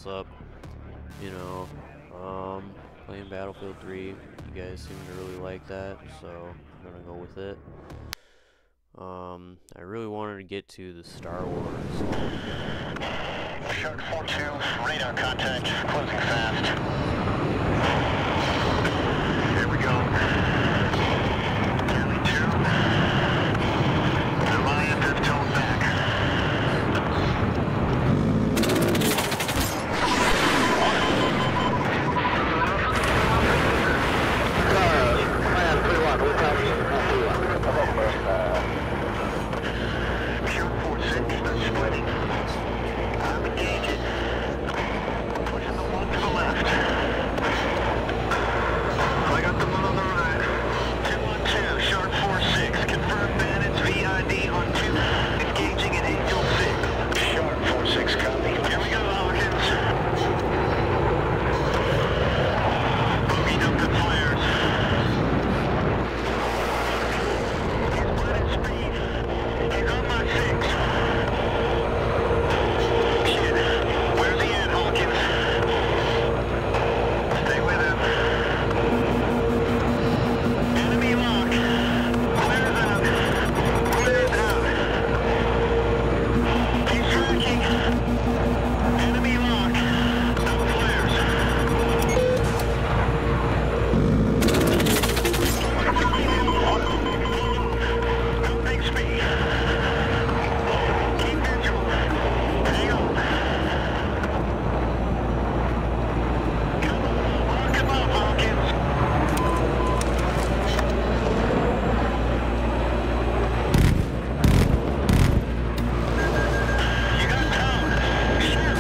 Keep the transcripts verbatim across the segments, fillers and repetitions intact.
what's up. You know, um, playing Battlefield three. You guys seem to really like that, so I'm gonna go with it. Um, I really wanted to get to the Star Wars. Shark four two, radar contact, closing fast. Here we go. Charlie two. Goliath has toned back. Shark four six, splitting. I'm engaging. Pushing the one to the left. I got the one on the right. two one two, Shark four six. Confirm Bandit's V I D on two. Engaging at Angel six. Shark four six, copy. Here we go, Hawkins. Bogeyed up the flares. He's running speed. He's on my six. Shit. Where's he at, Hawkins? Stay with him. Enemy lock. Flares out. Flares out. He's tracking. Enemy lock. No flares. No big speed. Keep visual. Hang on. Come on, lock him up, Hawkins. You got towed. Shit.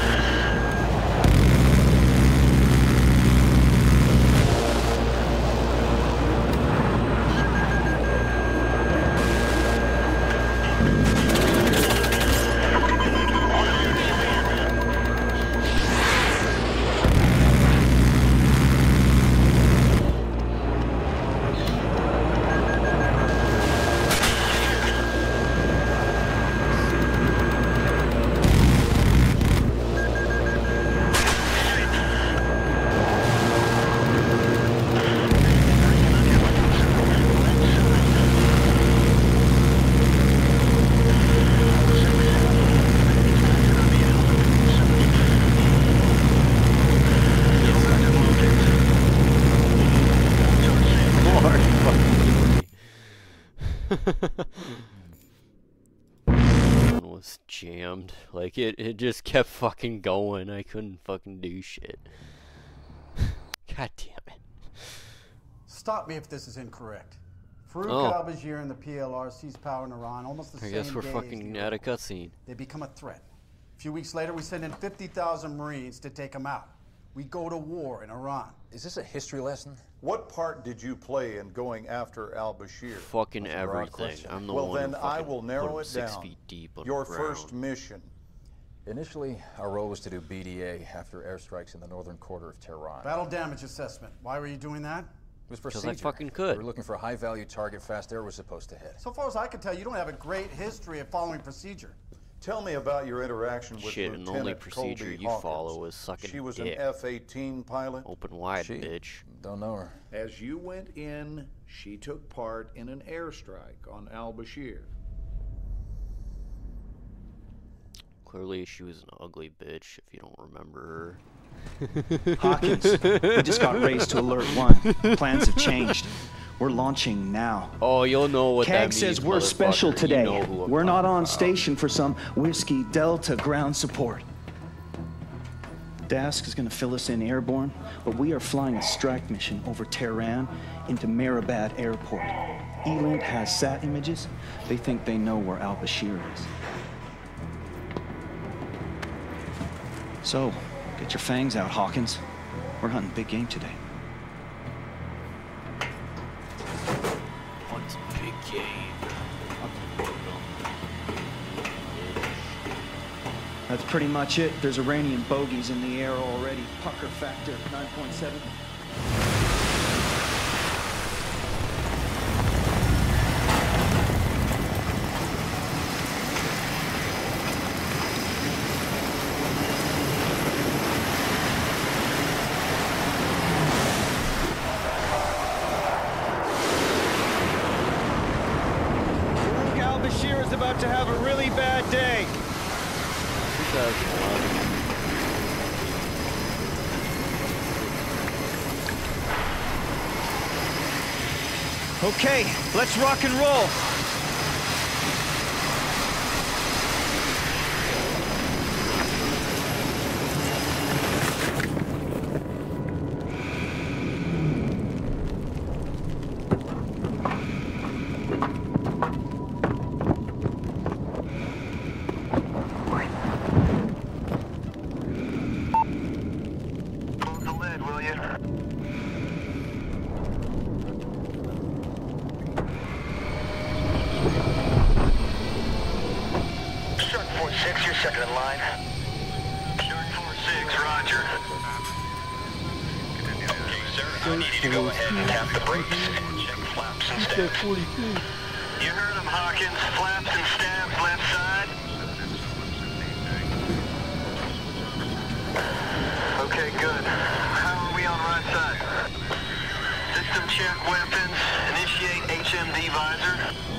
One was jammed. Like it, it just kept fucking going. I couldn't fucking do shit. God damn it. Stop me if this is incorrect. Farouk Oh. al-Bashir and the P L R seized power in Iran almost the I same guess we're day as fucking the at a Iroquois. cutscene. They become a threat. A few weeks later, we send in fifty thousand Marines to take them out. We go to war in Iran. Is this a history lesson? What part did you play in going after al-Bashir? Fucking That's a broad everything. question. I'm the Well, one then who I fucking will put narrow him it six down. feet deep Your underground. first mission. Initially, our role was to do B D A after airstrikes in the northern quarter of Tehran. Battle damage assessment. Why were you doing that? It was 'Cause procedure. I fucking could. We were looking for a high-value target Fast Air was supposed to hit. So far as I can tell, you don't have a great history of following procedure. Tell me about your interaction with Shit, and Lieutenant the only procedure Colby you Hawkins. follow is sucking She was dick. an F eighteen pilot. Open wide, She? bitch. Don't know her. As you went in, she took part in an airstrike on al-Bashir. Clearly, she was an ugly bitch, if you don't remember Hawkins, we just got raised to alert one. Plans have changed. We're launching now. her. Oh, you'll know what that CAG means, says we're special motherfucker. You today. know who I'm We're not talking on about. station for some Whiskey Delta ground support. Dask is going to fill us in airborne, but we are flying a strike mission over Tehran into Mehrabad Airport. E-Lint has sat images. They think they know where al-Bashir is. So, get your fangs out, Hawkins. We're hunting big game today. What's big game? That's pretty much it. There's Iranian bogeys in the air already. Pucker factor nine point seven. Okay, let's rock and roll. Close the lid, will you? Shark four six, you're second in line. Shark four six, roger. Okay, sir, I need you to go ahead and tap the brakes and check flaps and stabs. You heard him, Hawkins. Flaps and stabs, left side. Okay, good. How are we on right side? System check weapons. Initiate H M D visor.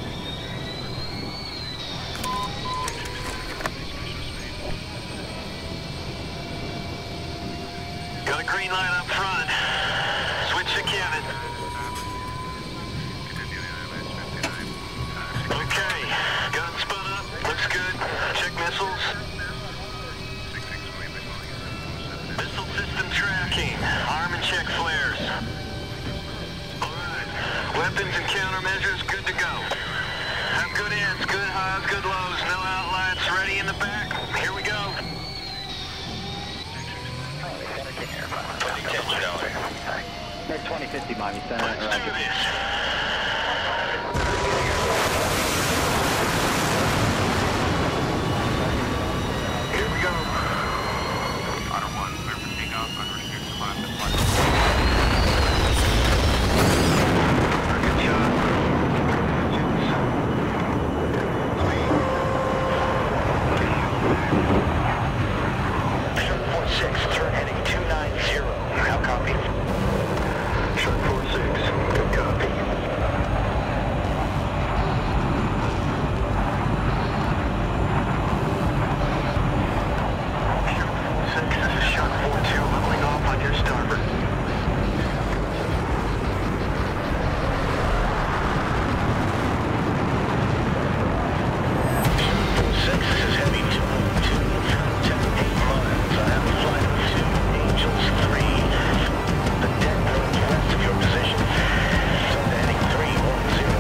Got a green light up front. Switch to Kevin. Okay, gun spun up. Looks good. Check missiles. Missile system tracking. Arm and check flares. Alright. Weapons and countermeasures good to go. Have good ends, good highs, good lows. No outlets. Ready in the back. Here we go. Next twenty fifty, Miami Center. Let's do this. Here we go. Otter one, clear for takeoff. Unrestricted climb to flight. Good shot. Shark four six, turn heading two nine zero. How copy? Shark four six, good copy. Shark four six, this is Shark four two, leveling off on your starboard. Shark four six, this is heavy two two, ten eight miles. I have a flight of two Angels three. The deck northwest of your position. Turn to heading three one zero.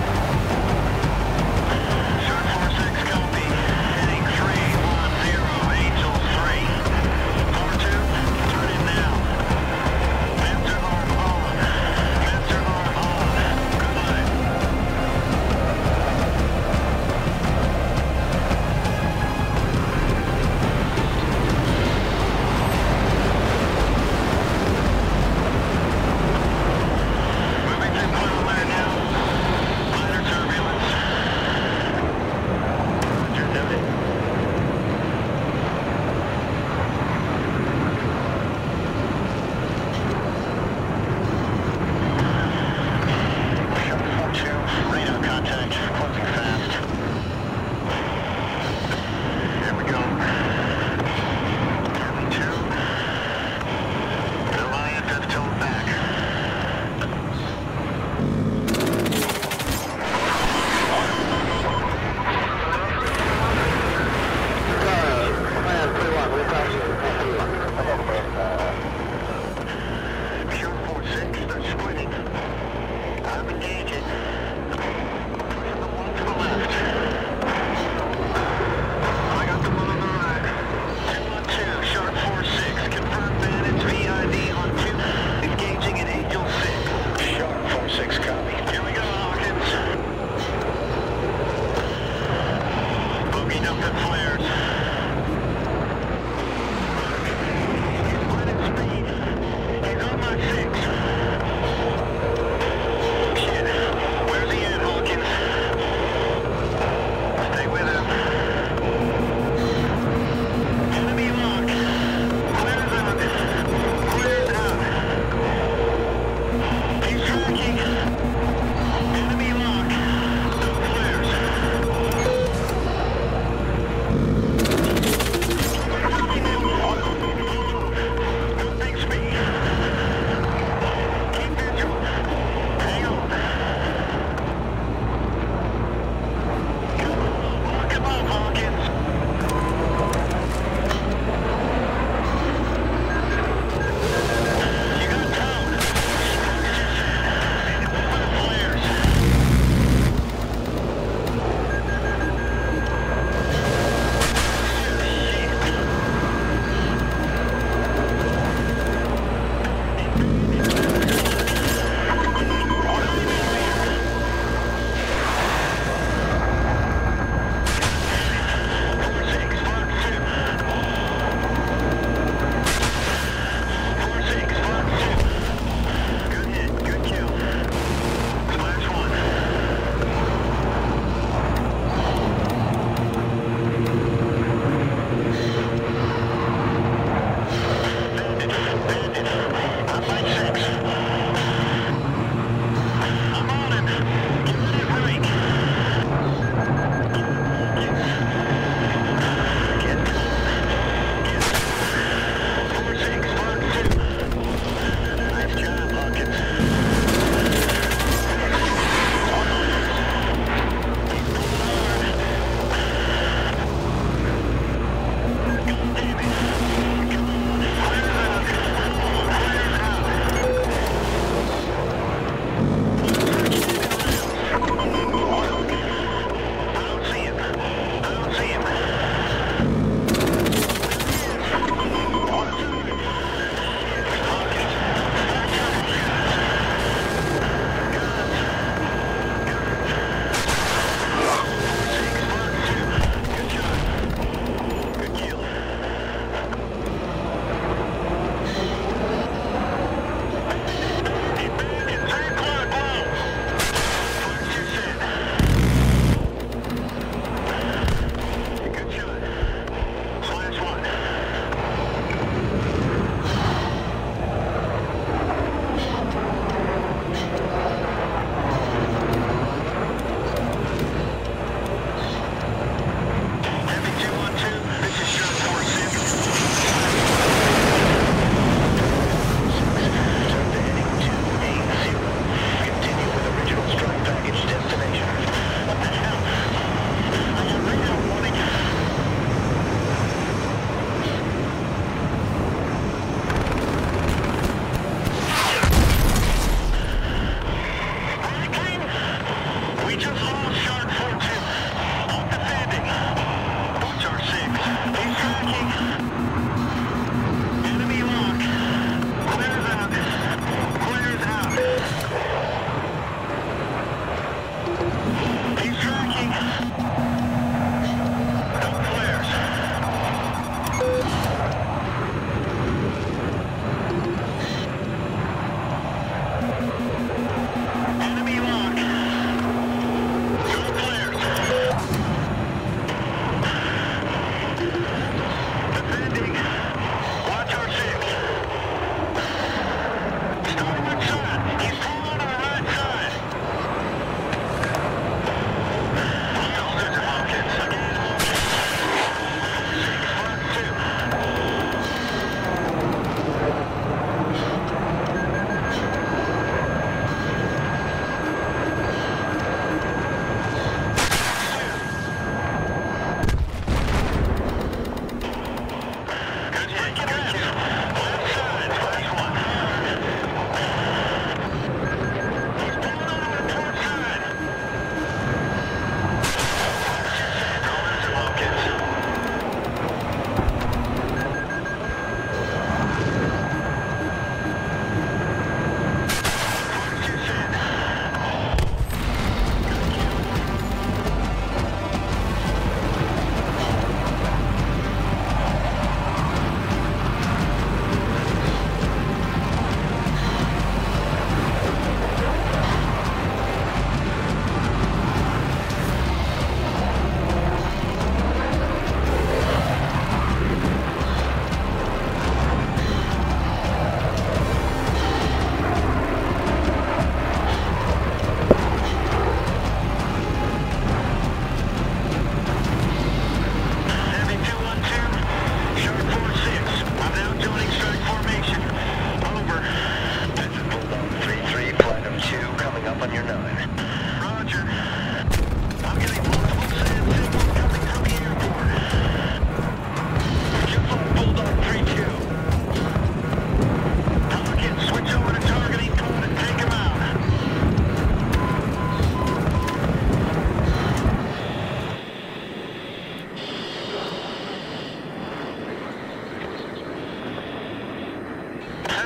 Shark four six, copy. Heading three one zero, Angel three. four two, turn in now.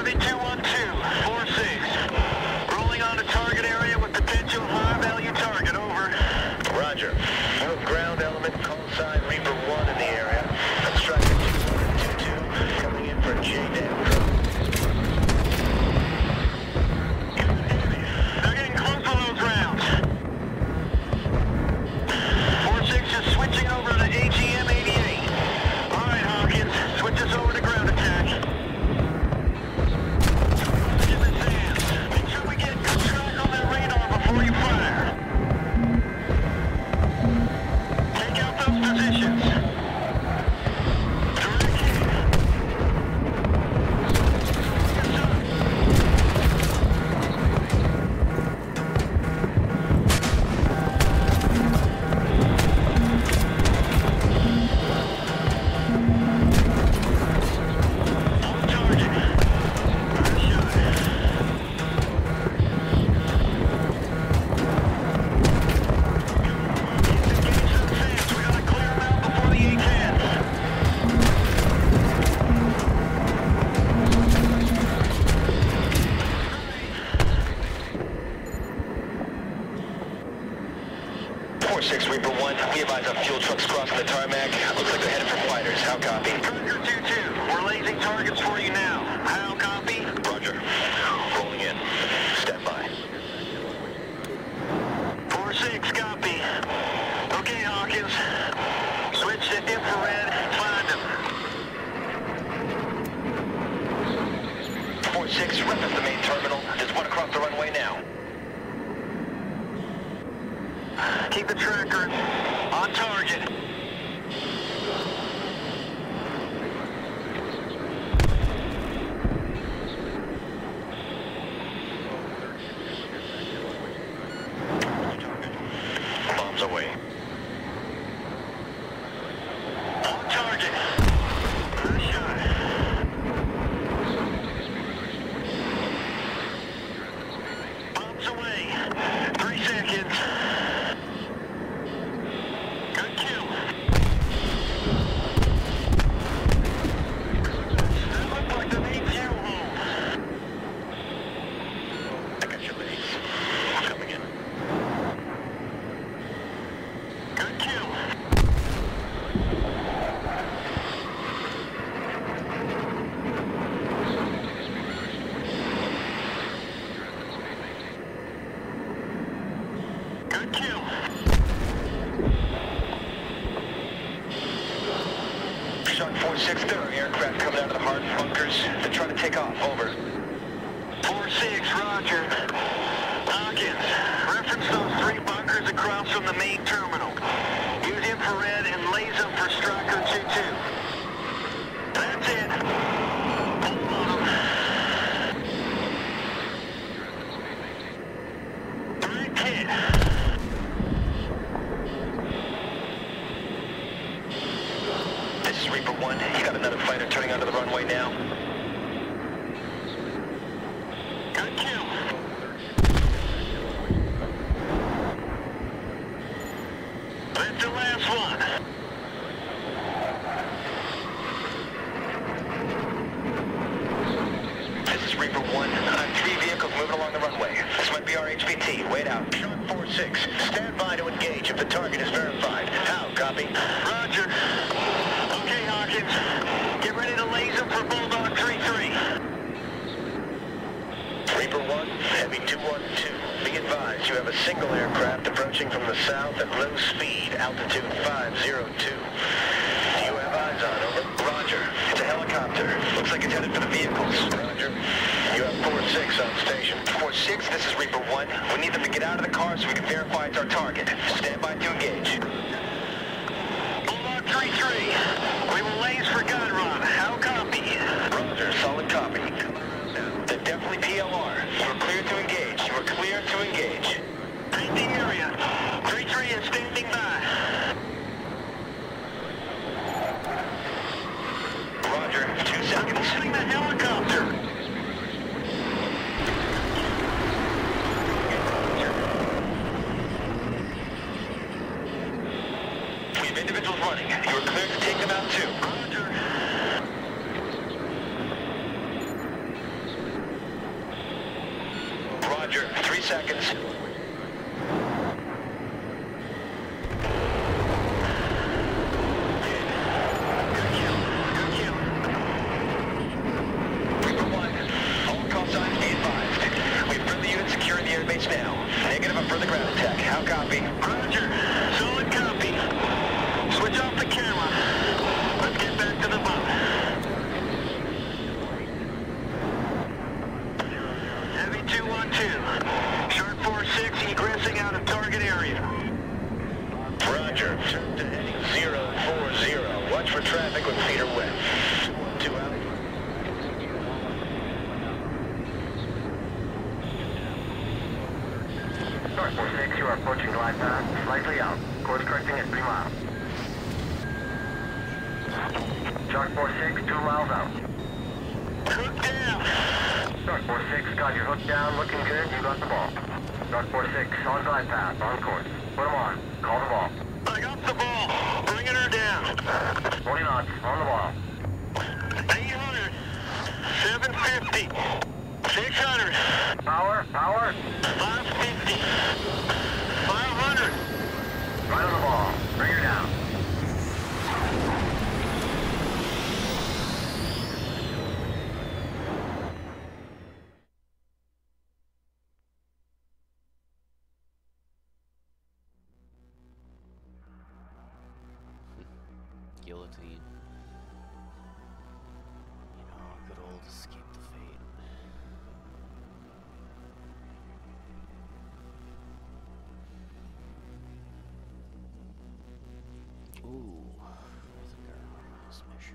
Heavy two one two, four six. Rolling on to target area with potential high-value target, over. Roger. Move ground element, call sign Reaper one in the area. I'm striking two one two two, coming in for J DAM drone. They're getting close to those rounds. four six is switching over to A G M eighty-eight. All right, Hawkins, switch us over to ground attack. Give it hands. Make sure we get good track on that radar before you fire. Take out those positions. Direct hit. Yes, sir. On target. First shot. Engage some fans. We gotta clear them out before the A tens. four six Reaper one, we advise on fuel trucks crossing the tarmac. Looks like they're headed for fighters. How copy? Tracker two two, we're lasing targets for you now. How copy? Roger. Rolling in. Stand by. four six, copy. Okay, Hawkins. Switch to infrared. Find them. four six, reference the main terminal. There's one across the runway now. Keep the tracker on target. Bombs away. On target. First shot. Bombs away. Three seconds. Good kill. That looked like the main fuel hole. I got your base. Coming in. Good kill. Good kill. Shark four six, there are aircraft coming out of the hard bunkers. They're trying to take off. Over. four six, roger. Hawkins, reference those three bunkers across from the main terminal. Use infrared and laser them for Striker two two. That's it. Hold on them. Direct hit. This is Reaper one. You got another fighter turning onto the runway now. Good kill. That's the last one. This is Reaper one. I have three vehicles moving along the runway. This might be our H P T. Wait out. Shark four six. Stand by to engage if the target is verified. How? Copy? Roger. Okay, Hawkins. Get ready to laser for Bulldog three three. Reaper one, Heavy two one two. Be advised, you have a single aircraft approaching from the south at low speed, altitude five zero two. Do you have eyes on? Over. Roger. It's a helicopter. Looks like it's headed for the vehicles. Roger. You have four six on station. four six, this is Reaper one. We need them to get out of the car so we can verify it's our target. Stand by to engage. Bulldog three three. We will laze for gun run. How copy? Roger. Solid copy. They're definitely P L R. You are clear to engage. You are clear to engage. Paint the area. three three is standing by. Roger. Two seconds. I'm holding the helicopter. We have individuals running. You are clear to take them out too. Roger. Roger. Three seconds. Guillotine. You know, good old escape the fate. Ooh, I think I remember this mission.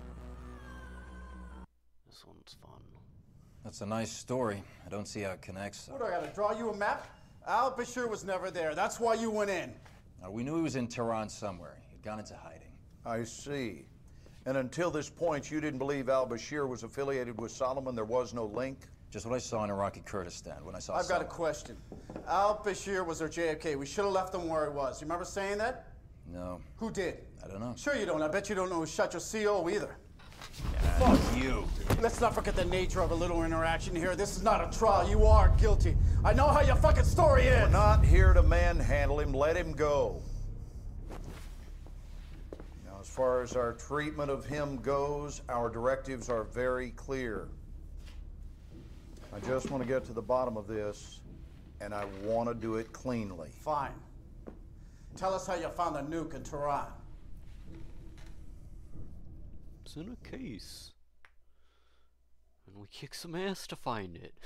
This one's fun. That's a nice story. I don't see how it connects. What, do I gotta draw you a map? Al-Bashir was never there. That's why you went in. Uh, we knew he was in Tehran somewhere. He'd gone into hiding. I see. And until this point, you didn't believe al-Bashir was affiliated with Solomon? There was no link? Just what I saw in Iraqi Kurdistan when I saw I've Solomon. got a question. Al-Bashir was our J F K. We should have left him where he was. You remember saying that? No. Who did? I don't know. Sure you don't. I bet you don't know who shot your C O either. Fuck you. Let's not forget the nature of a little interaction here. This is not a trial. You are guilty. I know how your fucking story is. We're not here to manhandle him. Let him go. Now, as far as our treatment of him goes, our directives are very clear. I just want to get to the bottom of this, and I want to do it cleanly. Fine. Tell us how you found the nuke in Tehran. It's in a case. And we kicked some ass to find it.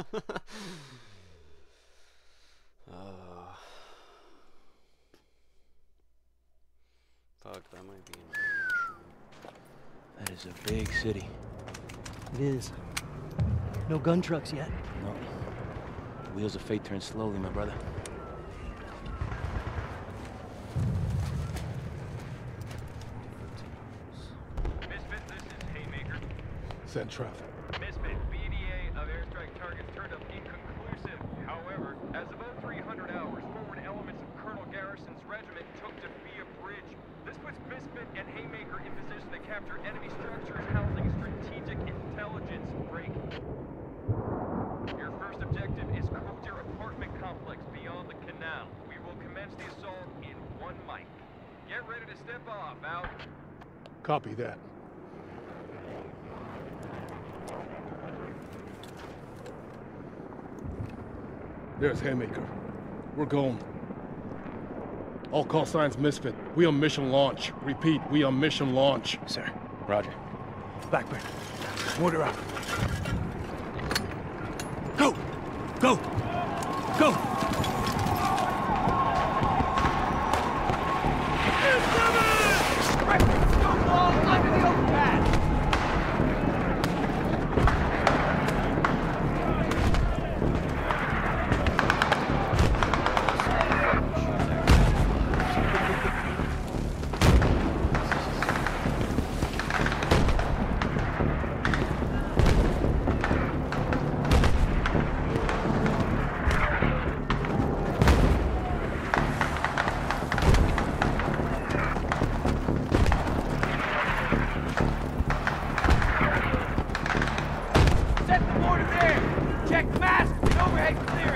uh, fuck, that might be an That is a big city. It is. No gun trucks yet. No. The wheels of fate turn slowly, my brother. Misfit, this is Haymaker. Send traffic. Misfit, B D A of airstrike targets turned up inconclusive. However, as of oh three hundred hours, forward elements of Colonel Garrison's regiment took Defia Bridge. This puts Misfit and Haymaker in position to capture enemy structures housing strategic intelligence break. Your first objective is Kotir apartment complex beyond the canal. We will commence the assault in one mic. Get ready to step off, out. Copy that. There's Haymaker. We're going. All call signs Misfit. We on mission launch. Repeat, we on mission launch. Sir. Roger. Blackburn. Mortar out. Go! Go! Go! Set the mortar there! Check mask and overhead clear!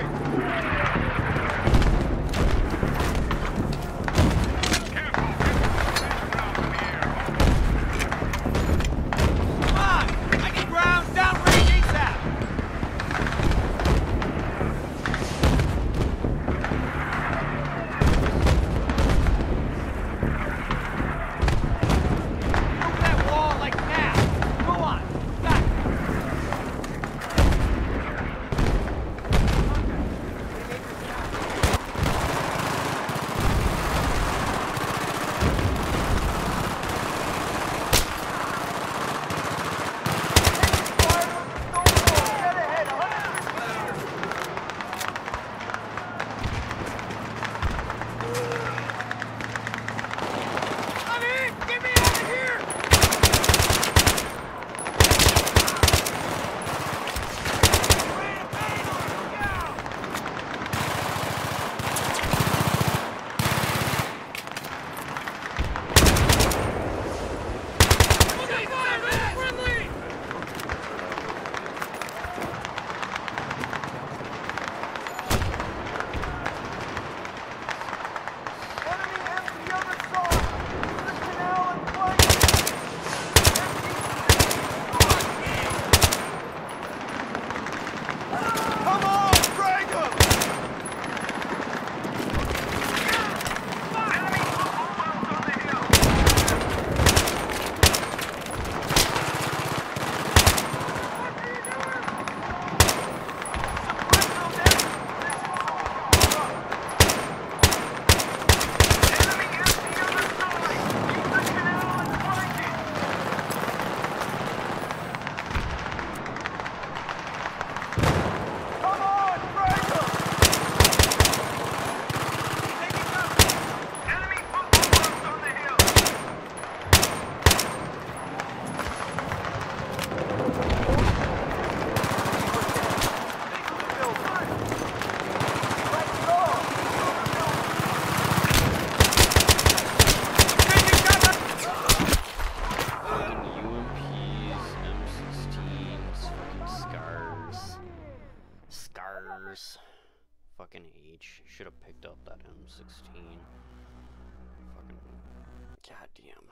bars. Fucking H. Should have picked up that M sixteen. Fucking goddamn.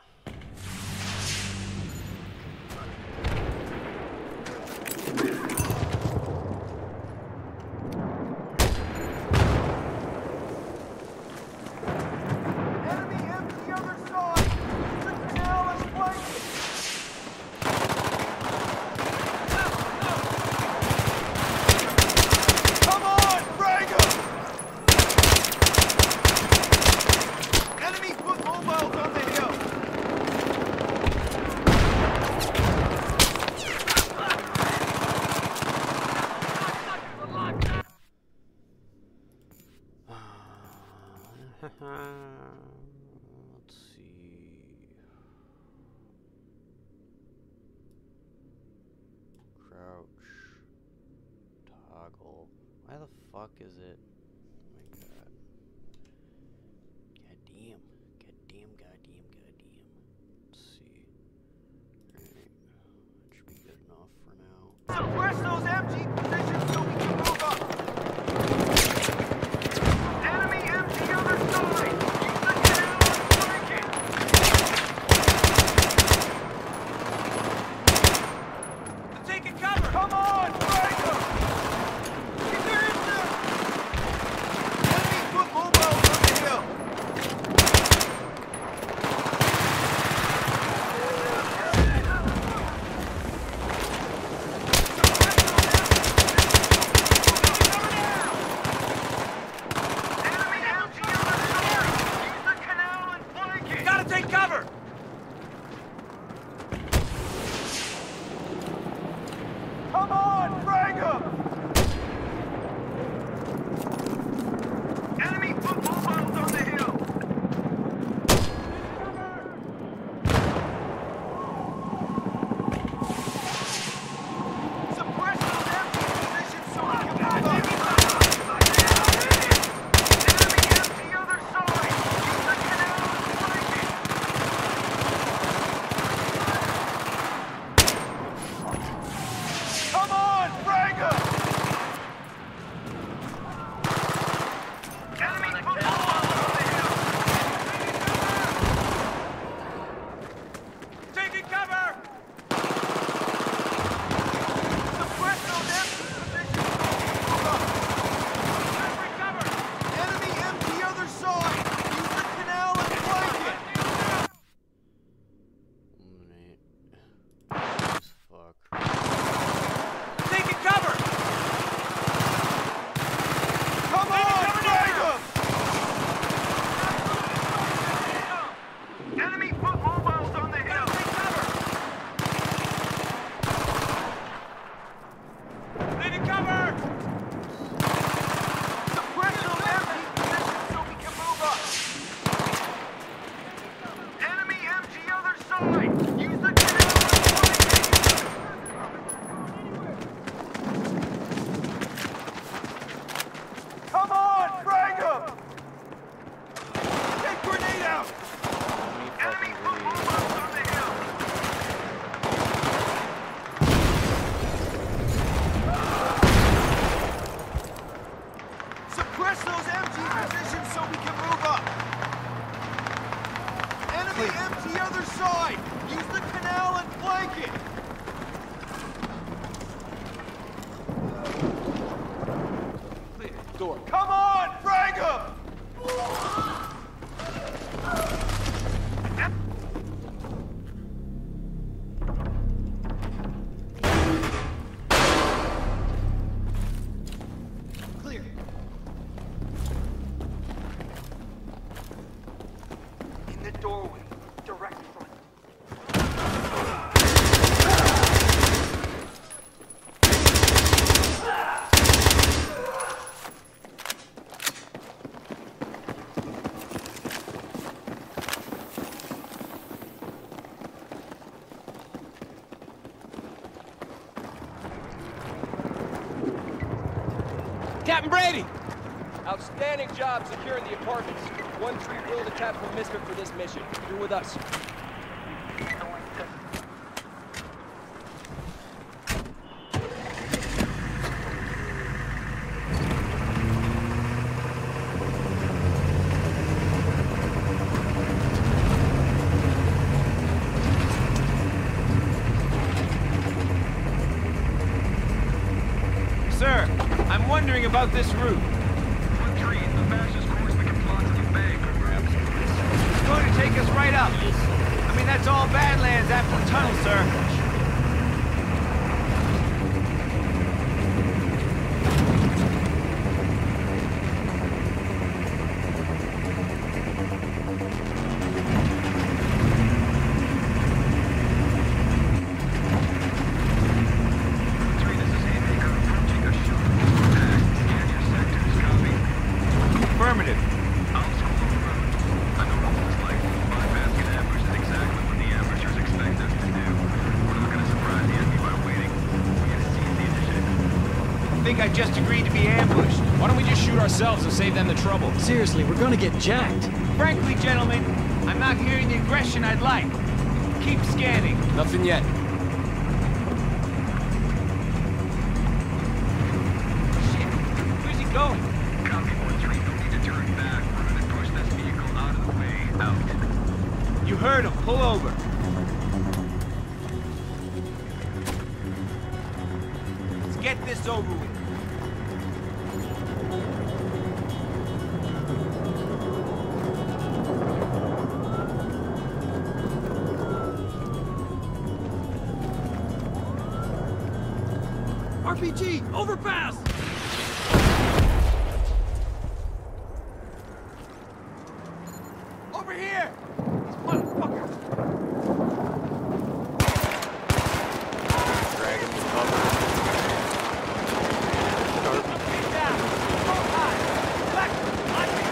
Enemy empty other side! The canal is blanket! Come on, frag 'em! Enemy foot mobiles on the hill! Let's see. Crouch. Toggle. Why the fuck is it? Oh my god. God damn. God damn, god damn, god damn. Let's see. Alright. That should be good enough for now. Suppress those M G positions so we can move up! Enemy empty other side! Use the canal and flank it! I'm taking cover! Come on, flank 'em! Get there, in there! Enemy foot mobiles on the hill! Enemy empty other side! Use the canal and flank it! Gotta take cover! Come on, frag 'em! Enemy foot mobiles on the hill! Suppress those empty positions so we can move up! Enemy empty other side! Use the canal and flank it! Come on, frag 'em! Enemy foot mobiles on the hill! Taking cover! Suppress those empty positions so we can move up! Every cover! Enemy empty other side! Use the canal and flank it! Eliminate. As fuck. Taking cover! Come on, frag 'em! Enemy foot mobiles on the hill! Taking cover! Suppress those empty positions so we can move up! Enemy empty other side! Use the canal and flank it! Come on, frag 'em! Take grenade out! Enemy foot mobiles on the hill! Suppress those empty positions so we can move up! Enemy empty other side! Use the canal and flank it! Door. Come on, frag 'em! Clear. In the doorway, direct front. Captain Brady! Outstanding job securing the apartments. One tree rolled a tactical misfit for this mission. You're with us. Sir, I'm wondering about this route. one three, the fastest course we can plausibly make, perhaps. It's going to take us right up. I mean, that's all Badlands after the tunnel, sir. I just agreed to be ambushed. Why don't we just shoot ourselves and save them the trouble? Seriously, we're gonna get jacked. Frankly, gentlemen, I'm not hearing the aggression I'd like. Keep scanning. Nothing yet. Shit, where's he going? Copy one three, no need to turn back. We're gonna push this vehicle out of the way. Out. You heard him. Pull over. Let's get this over with. R P G, overpass! Over here! These motherfuckers! Drag him to cover. Get down! Go high! Back! On me!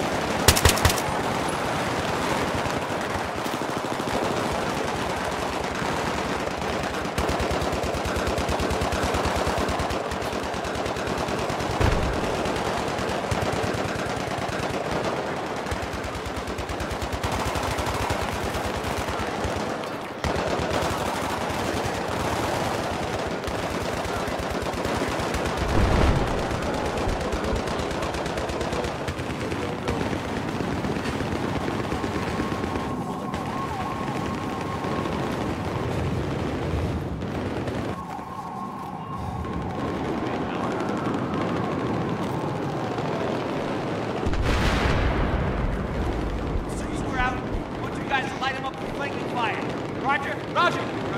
Roger, Roger!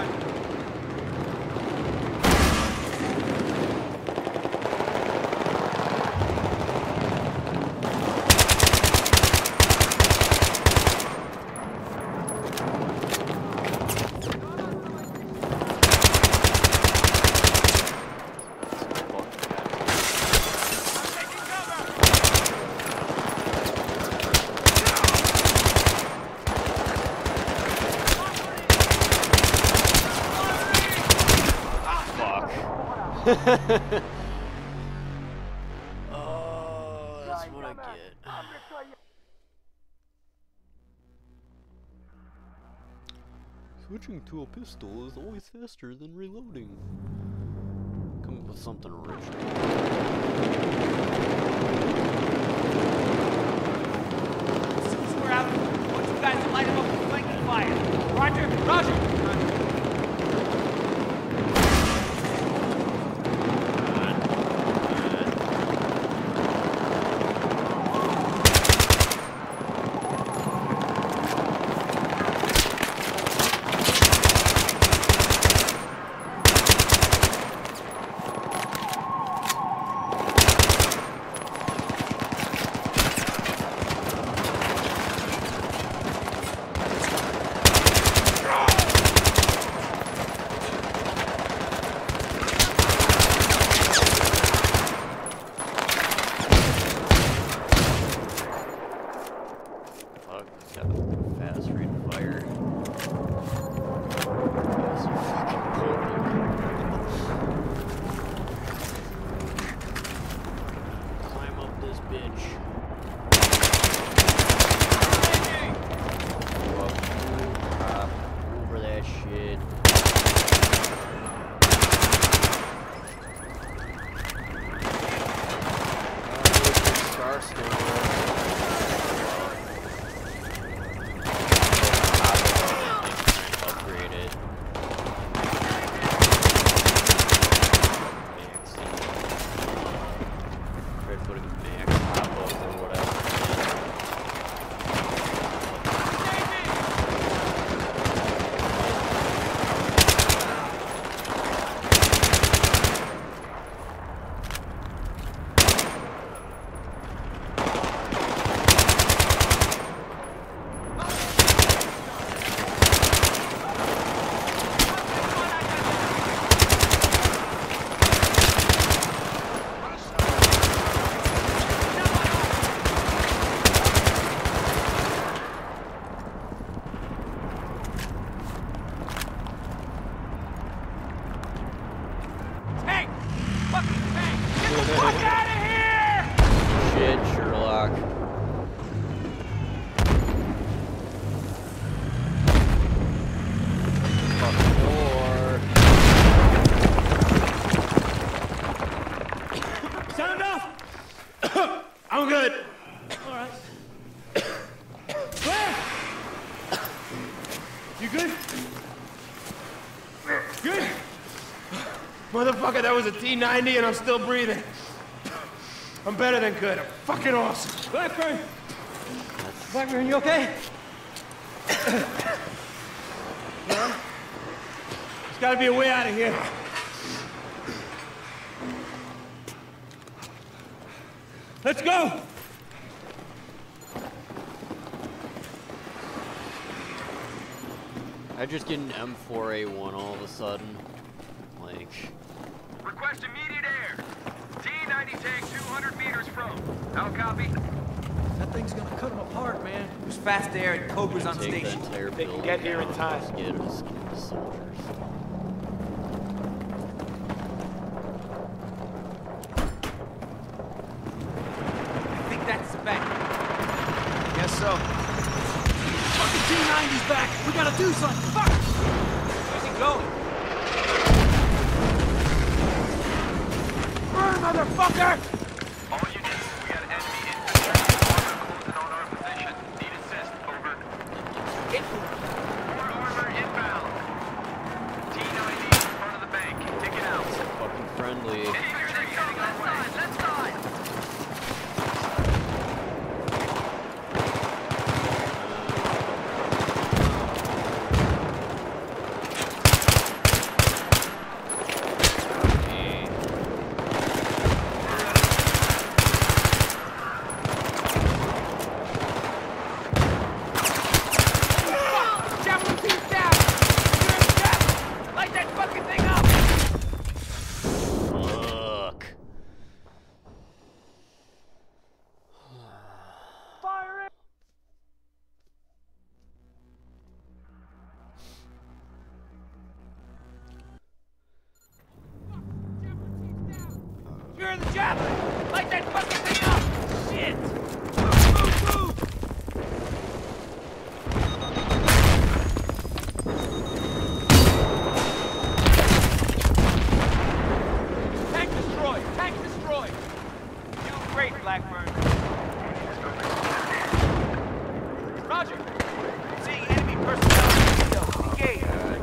Oh, that's what I get. Switching to a pistol is always faster than reloading. Come up with something original. We're out. I want you guys to light him up with flanking fire. Roger, Roger! Roger. Oh! fucking tank! Get the fuck out of here! Shit, Sherlock. Fucking door. Sound off! I'm good. All right. Claire! You good? Good? Motherfucker, that was a T ninety and I'm still breathing. I'm better than good. I'm fucking awesome. Blackburn! Blackburn, you okay? There's gotta be a way out of here. Let's go! I just get an M four A one all of a sudden. Like... Request immediate air. T ninety tank two hundred meters from. How copy? That thing's gonna cut them apart, man. There's fast air and Cobras on Take the station. entire They can building get here in down, time. just Get us the soldiers. I think that's the bank. Guess so. Fucking T ninety's back! We gotta do something! Fuck! Where's he going? Burn, motherfucker! All units, we got enemy infantry closing on our position. Need assist, over. More armor inbound. T ninety in front of the bank. Take it out. Fucking friendly. Infantry heading our way. Left side, left side. You're the javelin! Light that fucking thing up! Shit! Move, move, move! Tank destroyed! Tank destroyed! You do great, Blackburn. Roger! Seeing enemy personnel in the window. Engage!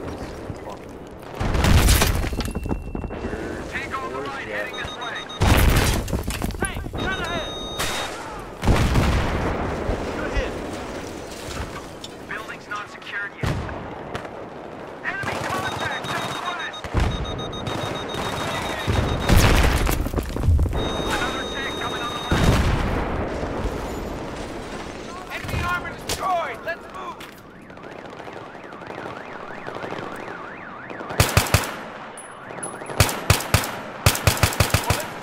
Tank on the right, heading this way. Tank, run ahead! Good hit. Building's not secured yet. Enemy contact, southwest! Another tank coming on the left. Enemy armor destroyed! Let's move! Well, this is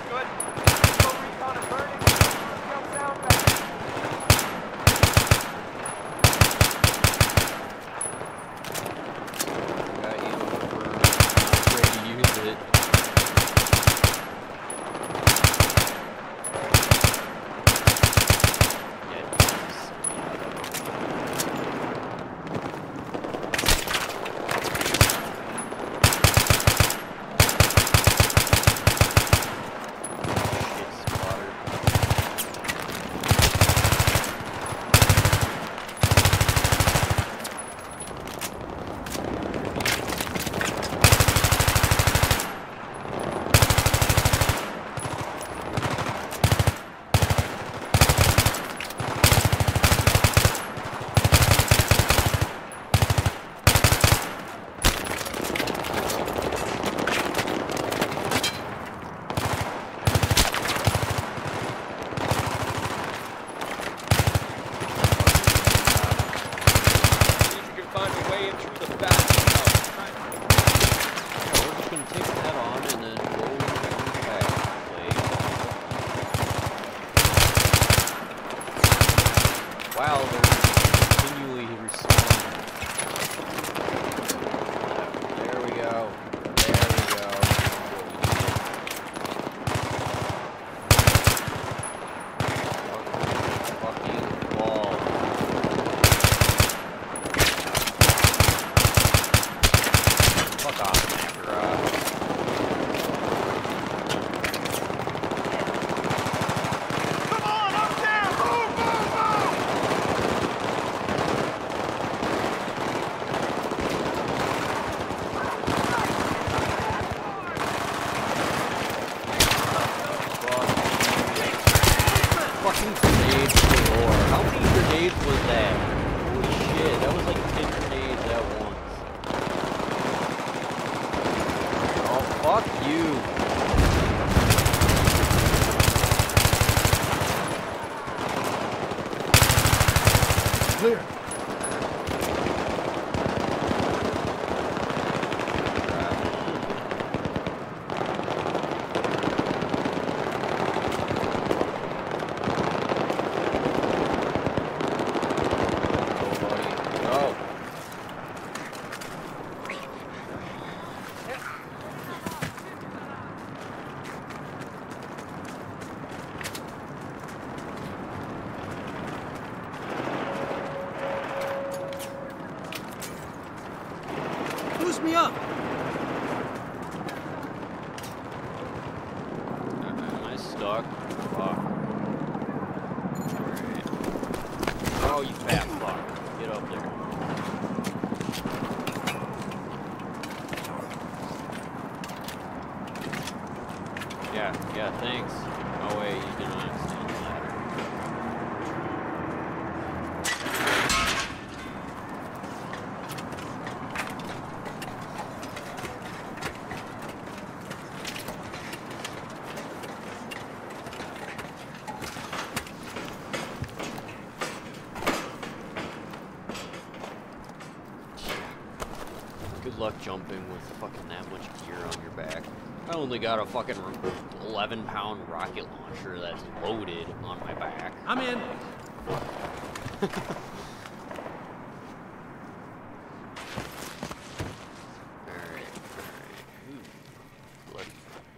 suck. Fuck. Alright. Oh, you fat fuck. Get up there. Yeah, yeah, thanks. Oh wait, you didn't understand the ladder. Good luck jumping with fucking that much gear on your back. I only got a fucking eleven pound rocket launcher that's loaded on my back. I'm in. Alright, alright. Ooh. Bloody.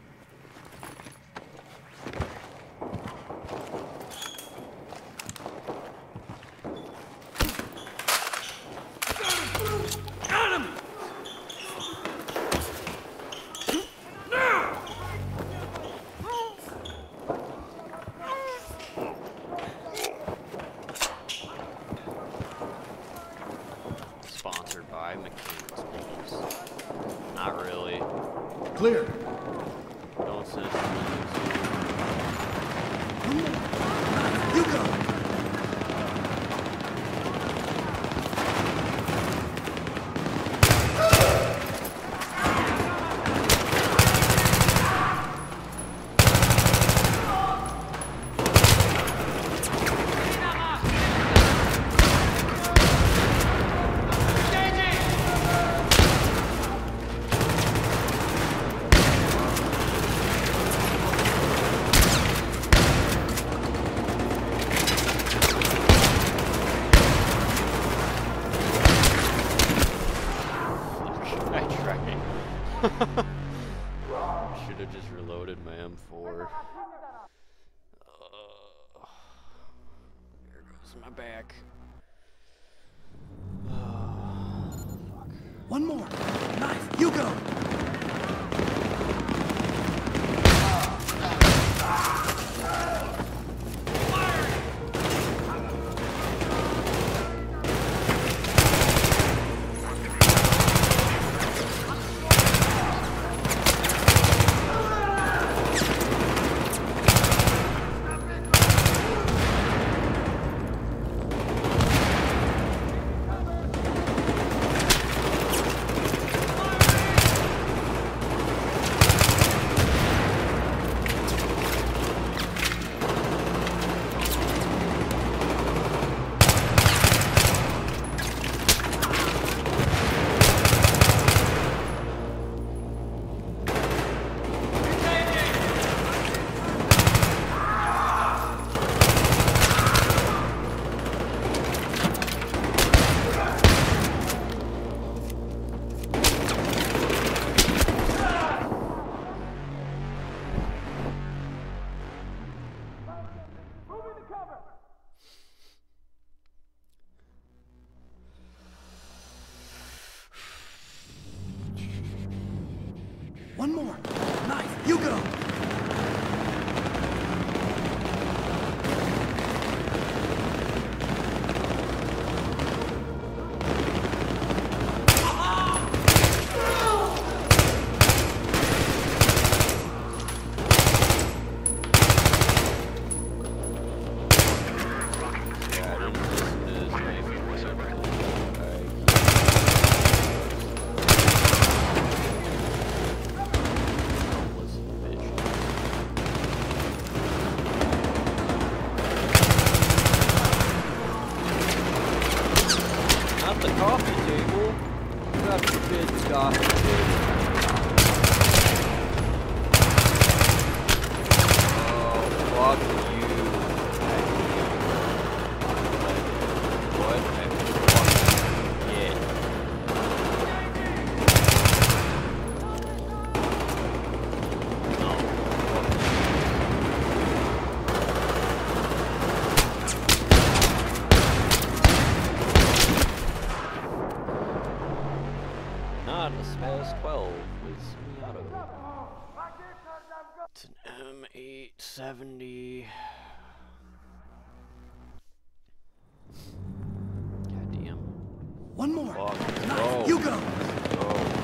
Got him! Sponsored by McCain's Homes. Not really. Clear. Don't send You go. Should have just reloaded my M four. Uh, there goes my back. Uh, fuck. One more. Knife. You go. One more. Knife. You go. The coffee table. Grab the kid's coffee table. Oh, fuck you. What a fucking kid. No. Not a special. It's an M eight seventy. Goddamn. One more. Fuck. Nice. Go. You go. Go.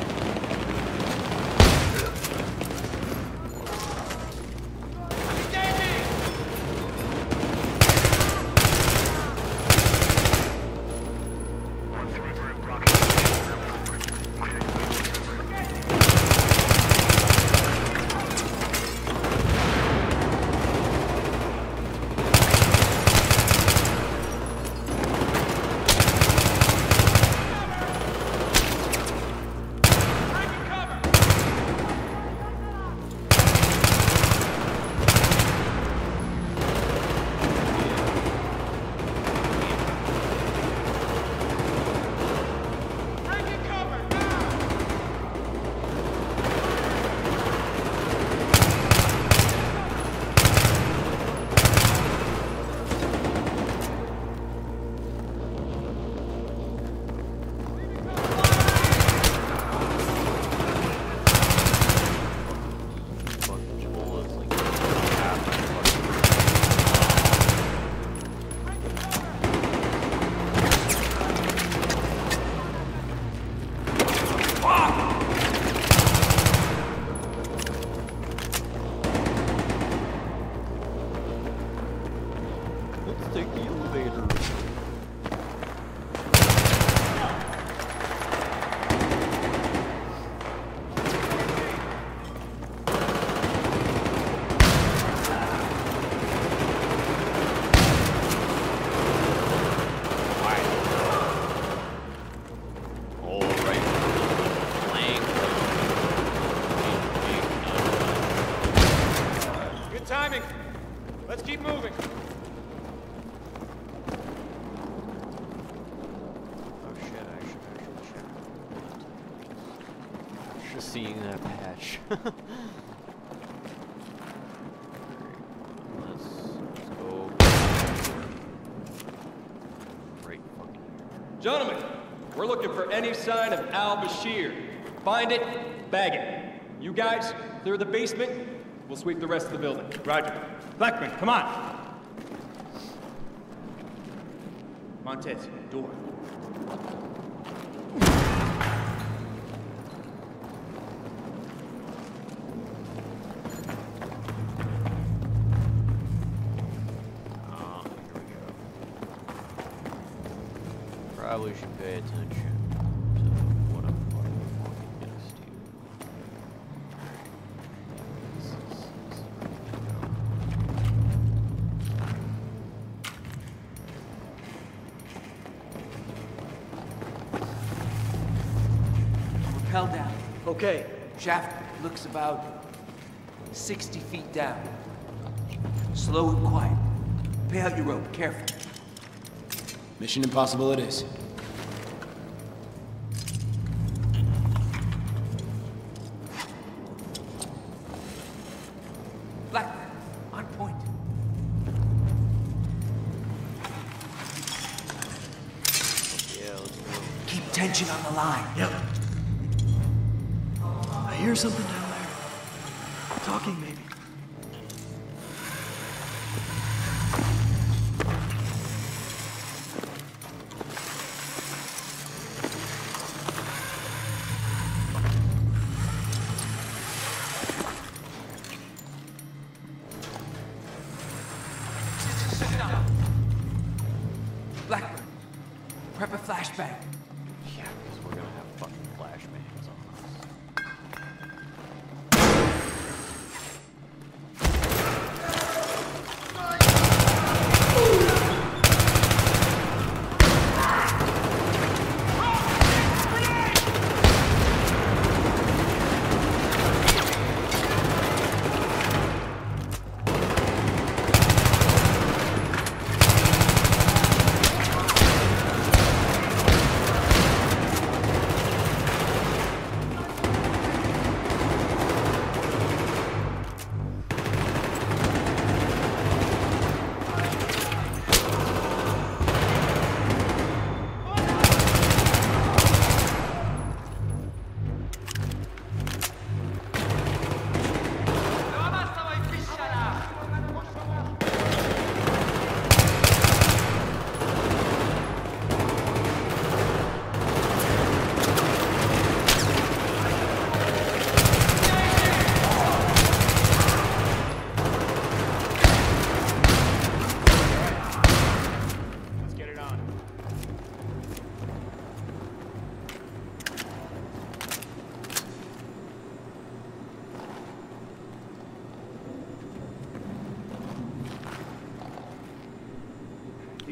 Timing. Let's keep moving. Oh shit, I should actually check. Just seeing that patch. Alright, let's, let's go. Right fucking here. Gentlemen, we're looking for any sign of al-Bashir. Find it, bag it. You guys, clear the basement. We'll sweep the rest of the building. Roger. Blackman, come on. Montez, door. Ah, here we go. Probably should pay attention to what I'm fucking next to. Rappel down. Okay. Shaft looks about sixty feet down. Slow and quiet. Pay out your rope, careful. Mission impossible it is. Blackman, on point. Yeah, let's go. Keep tension on the line. Yep. I hear something down there. Talking, maybe. Blackburn, prep a flashbang. Yeah, because we're gonna have fucking flashbangs on us.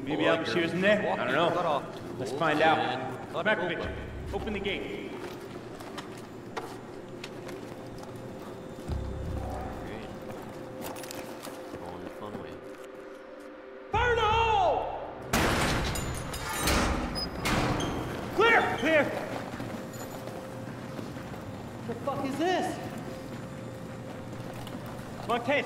Maybe Al-Bashir's in there? I don't know. Let's find out. Markovich, open the gate. Fire in the hole! Clear! Clear! What the fuck is this? Montez!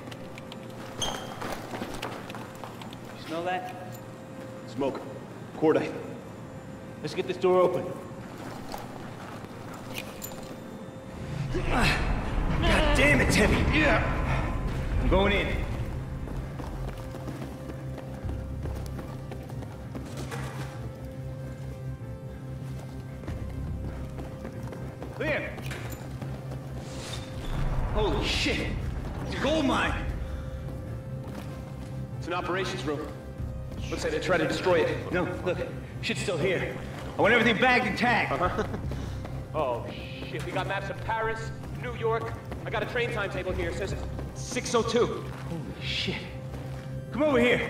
You smell that? Smoke. Cordite. Let's get this door open. God damn it, Timmy! Yeah! I'm going in. Clear! Holy shit! It's a gold mine! It's an operations room. Looks like they tried to destroy it. No, look. Shit's still here. I want everything bagged and tagged. Uh-huh. Oh, shit. We got maps of Paris, New York. I got a train timetable here. It says it's six oh two. Holy shit. Come over here.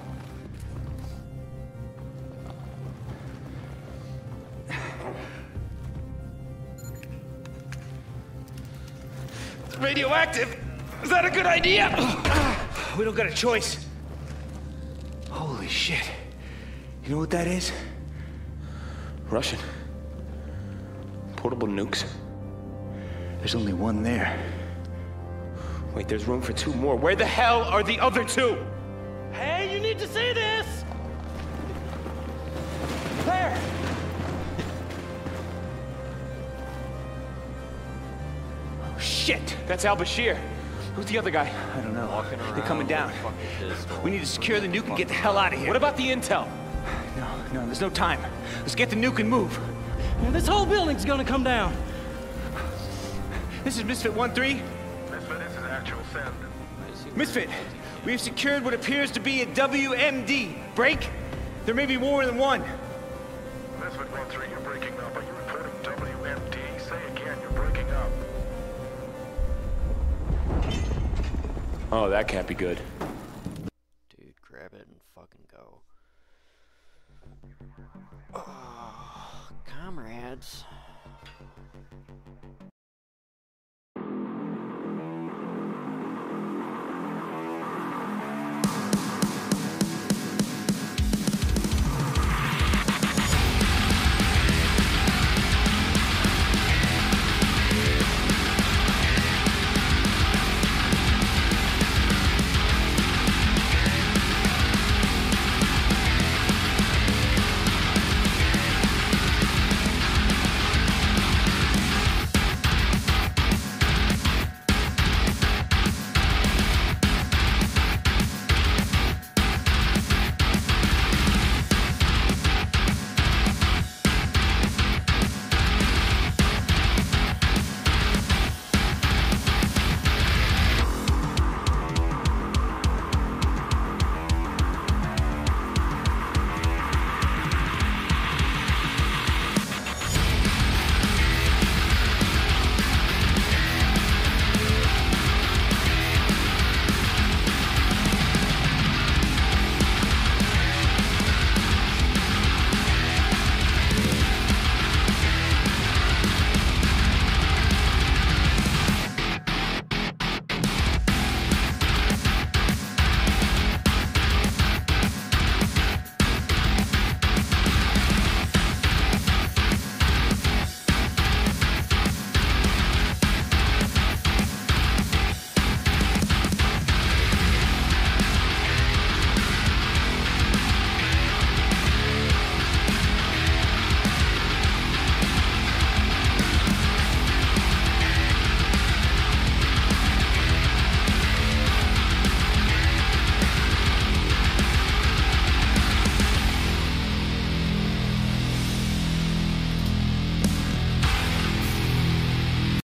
It's radioactive. Is that a good idea? We don't got a choice. Holy shit. You know what that is? Russian. Portable nukes. There's only one there. Wait, there's room for two more. Where the hell are the other two? Hey, you need to see this! Claire! Oh, shit! That's Al-Bashir. Who's the other guy? I don't know. Walking They're around coming down. with a fucking pistol. We need to secure the nuke and get the hell out of here. What about the intel? No, no, there's no time. Let's get the nuke and move. Man, this whole building's gonna come down. This is Misfit one three. Misfit, this is actual send. Misfit, we have secured what appears to be a W M D. Break? There may be more than one. Misfit one three, you're breaking up. Are you reporting W M D? Say again, you're breaking up. Oh, that can't be good. Dude, grab it and fucking go. Oh, comrades.